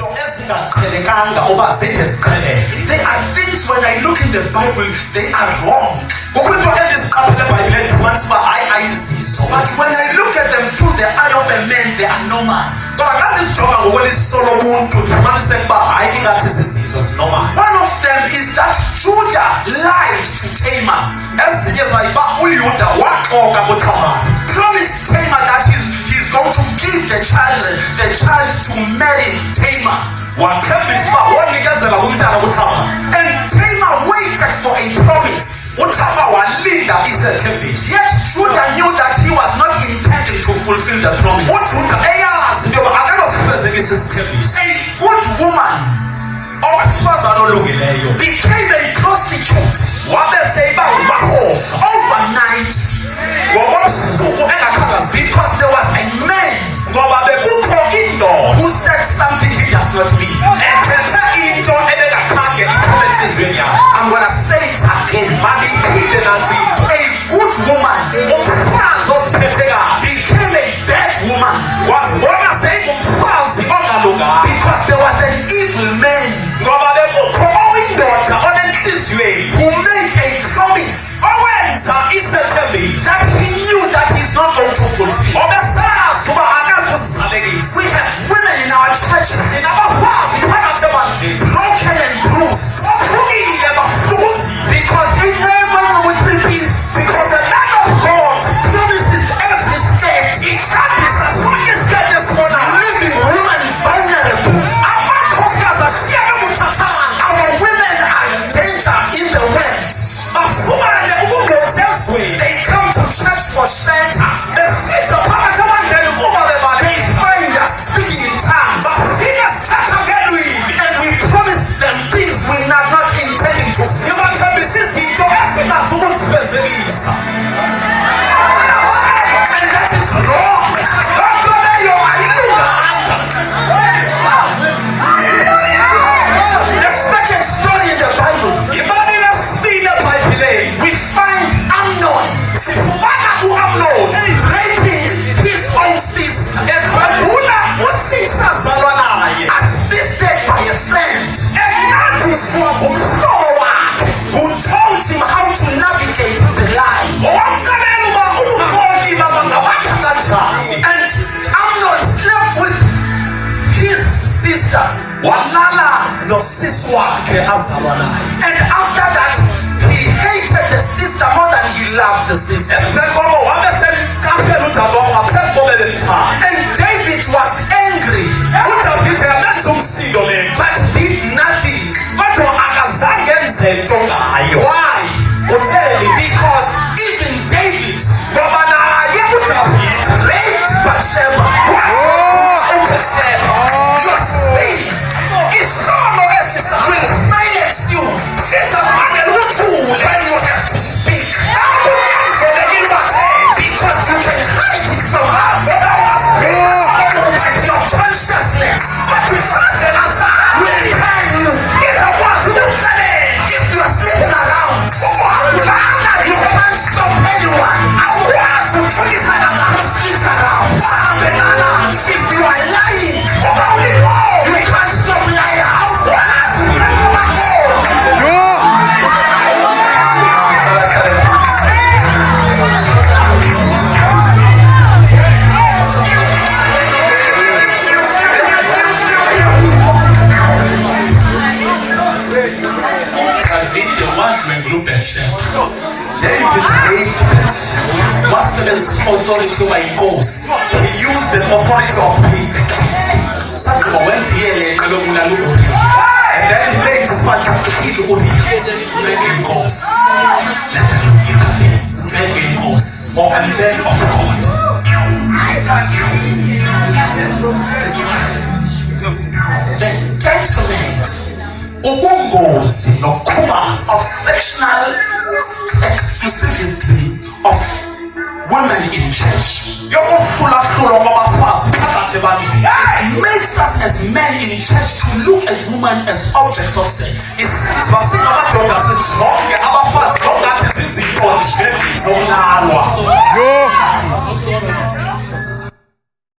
are things when I look in the Bible, they are wrong. But when I look at them through the eye of a man, they are normal. One of them is that Judah lied to Tamar. Promised Tamar that he's going to give the child to marry Tamar. And Tamar waited for a promise. Yet Judah knew that he was not intending to fulfill the promise. A good woman became a prostitute overnight because there was a man who said something he does not mean. I'm gonna say it again. A good woman became a bad woman because there was an evil man who made a promise that he knew that he's not going to fulfill. We have women in our churches broken and bruised because they never know what it is. Because the man of God promises every skirt, leaving women vulnerable. Our women are danger in the world. They come to church for shelter. They find us speaking in tongues, and we promise them things we are not intending to see. And that is wrong. The second story in the Bible, we find Amnon raping his own sister, assisted by a friend who told him how to navigate the line. And Amnon slept with his sister. And after that, he hated the sister more than he loved the sister. And David was angry, but did nothing. Why? Because even David raped Bathsheba. Your sin will silence you when you have to speak. Because you can hide it from us. But your consciousness will tell you if you are sleeping around, you can't stop anyone who sleeps around. If you are lying, you can't stop liars. David raped Bathsheba. Muslims authority by ghosts. He used the authority of pig. And then he made his man to kill Uriah. Maybe ghosts. Let the Lord intervene. Maybe ghosts. And then of God. The judgment of sexual exclusivity of women in church makes us as men in church to look at women as objects of sex.